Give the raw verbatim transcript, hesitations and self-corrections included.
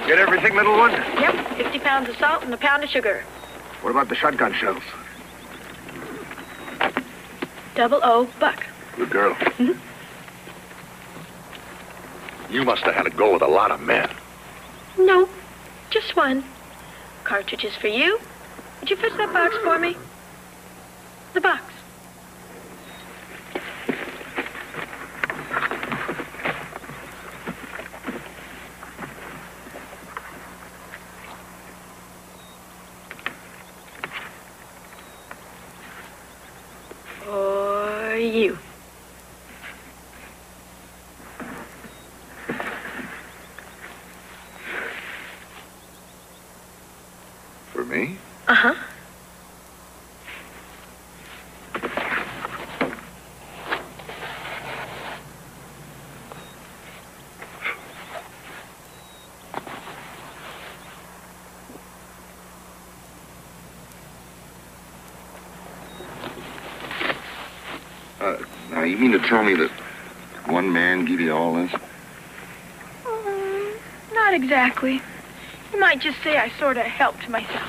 Get everything, little one? Yep, fifty pounds of salt and a pound of sugar. What about the shotgun shells? Double O Buck. Good girl. Mm-hmm. You must have had to go with a lot of men. No, just one. Cartridges for you. Would you fetch that box for me? The box. For you. For me? Uh-huh. Uh, now, you mean to tell me that one man gave you all this? Mm, not exactly. You might just say I sort of helped myself.